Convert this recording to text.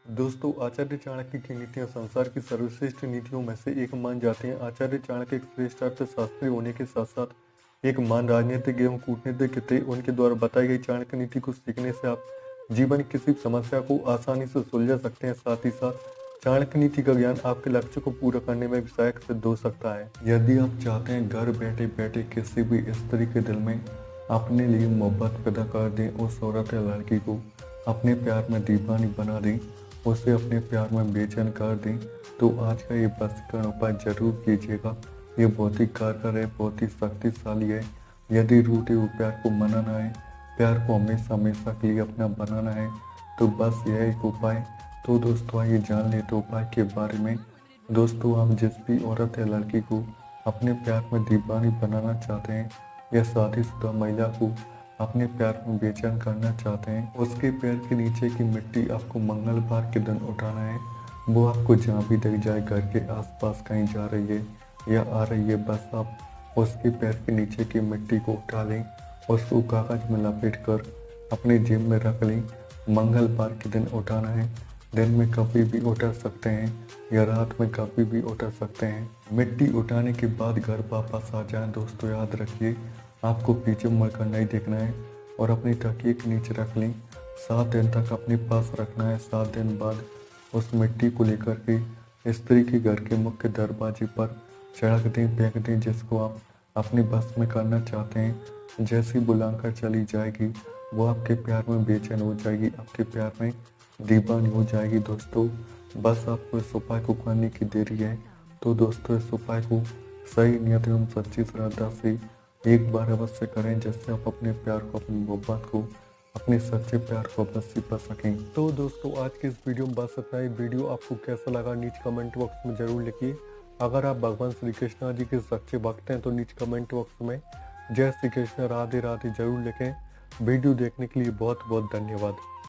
दोस्तों, आचार्य चाणक्य की नीतियां संसार की सर्वश्रेष्ठ नीतियों में से एक मान जाती हैं। आचार्य चाणक्य एक श्रेष्ठ अर्थशास्त्री होने के साथ साथ एक महान राजनीतिक एवं कूटनीतिक थे। उनके द्वारा बताई गई चाणक्य नीति को सीखने से आप जीवन की किसी समस्या को आसानी से सुलझा सकते हैं। साथ ही साथ चाणक्य नीति का ज्ञान आपके लक्ष्य को पूरा करने में भी सहायक सिद्ध हो सकता है। यदि आप चाहते हैं घर बैठे बैठे किसी भी स्त्री के दिल में अपने लिए मोहब्बत पैदा कर दें, उस औरत या लड़की को अपने प्यार में दीवानी बना दें, उसे अपने प्यार में बेचैन कर दें, तो आज का ये वशीकरण उपाय जरूर कीजिएगा। ये बहुत ही कारगर है, बहुत ही शक्तिशाली है। यदि रूठे हुए प्यार को मनाना है, प्यार को हमेशा हमेशा के लिए अपना बनाना है, तो बस यह एक उपाय। तो दोस्तों, आइए जान लेते उपाय के बारे में। दोस्तों, आप जिस भी औरत या लड़की को अपने प्यार में दीवानी बनाना चाहते हैं या शादीशुदा महिला को अपने प्यार में बेचैन करना चाहते हैं, उसके पैर के नीचे की मिट्टी आपको मंगलवार के दिन उठाना है। वो आपको जहाँ भी दिख जाए, घर के आसपास कहीं जा रही है या आ रही है, बस आप उसके पैर के नीचे की मिट्टी को उठा लें, उसको कागज में लपेट कर अपने जेब में रख लें। मंगलवार के दिन उठाना है। दिन में कभी भी उठा सकते हैं या रात में कभी भी उठा सकते हैं। मिट्टी उठाने के बाद घर वापस आ जाएं। दोस्तों, याद रखिए, आपको पीछे मुड़कर नहीं देखना है और अपनी तकिए के नीचे रख लें। 7 दिन तक अपने पास रखना है। 7 दिन बाद उस मिट्टी को लेकर के स्त्री के घर के मुख्य दरवाजे पर छिड़क दें, फेंक दें, जिसको आप अपने बस में करना चाहते हैं। जैसी बुलाकर चली जाएगी, वो आपके प्यार में बेचैन हो जाएगी, आपके प्यार में दीवानी हो जाएगी। दोस्तों, बस आपको इस उपाय को करने की देरी है। तो दोस्तों, इस उपाय को सही नियत एवं सच्ची श्रद्धा से एक बार अवश्य करें, जिससे आप अपने प्यार को, अपनी मोहब्बत को, अपने सच्चे प्यार को अवश्य पा सकें। तो दोस्तों, आज के इस वीडियो में बस इतना ही। वीडियो आपको कैसा लगा नीचे कमेंट बॉक्स में जरूर लिखिए। अगर आप भगवान श्री कृष्णा जी के सच्चे भक्त हैं तो नीचे कमेंट बॉक्स में जय श्री कृष्ण, राधे राधे जरूर लिखें। वीडियो देखने के लिए बहुत बहुत धन्यवाद।